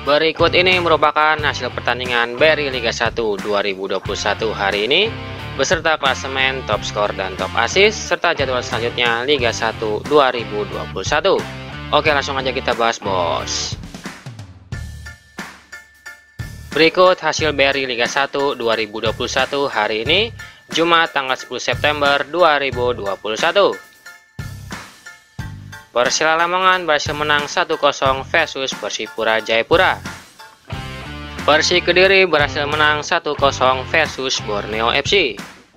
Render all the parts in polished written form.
Berikut ini merupakan hasil pertandingan BRI Liga 1 2021 hari ini beserta klasemen, top skor dan top assist serta jadwal selanjutnya Liga 1 2021. Oke, langsung aja kita bahas, bos. Berikut hasil BRI Liga 1 2021 hari ini Jumat tanggal 10 September 2021. Persela Lamongan berhasil menang 1-0 versus Persipura Jayapura. Persi Kediri berhasil menang 1-0 versus Borneo FC.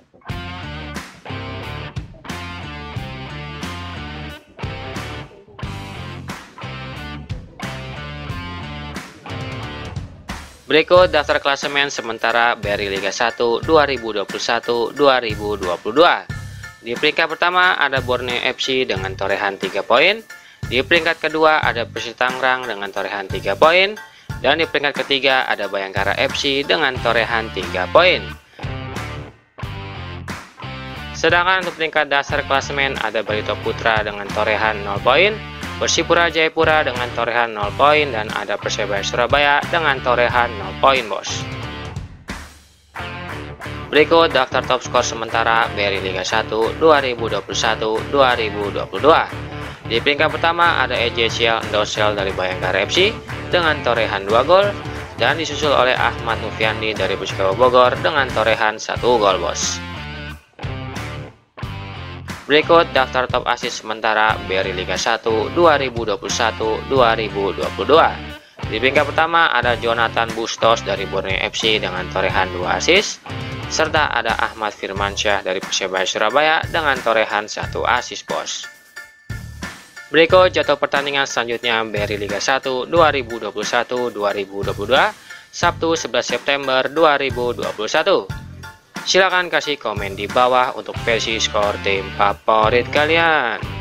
Berikut daftar klasemen sementara BRI Liga 1 2021-2022. Di peringkat pertama ada Borneo FC dengan torehan 3 poin. Di peringkat kedua ada Persis Tangerang dengan torehan 3 poin. Dan di peringkat ketiga ada Bayangkara FC dengan torehan 3 poin. Sedangkan untuk peringkat dasar klasemen ada Barito Putra dengan torehan 0 poin. Persipura Jayapura dengan torehan 0 poin. Dan ada Persebaya Surabaya dengan torehan 0 poin, bos. Berikut daftar top skor sementara BRI Liga 1 2021-2022. Di peringkat pertama ada Ejesiel Ndosel dari Bayangkara FC dengan torehan 2 gol dan disusul oleh Ahmad Noviandi dari Persikabo Bogor dengan torehan 1 gol, bos. Berikut daftar top assist sementara BRI Liga 1 2021-2022. Di peringkat pertama ada Jonathan Bustos dari Borneo FC dengan torehan 2 assist. Serta ada Ahmad Firmansyah dari Persebaya Surabaya dengan torehan 1 assist, bos. Berikut jadwal pertandingan selanjutnya BRI Liga 1 2021-2022 Sabtu 11 September 2021. Silakan kasih komen di bawah untuk versi skor tim favorit kalian.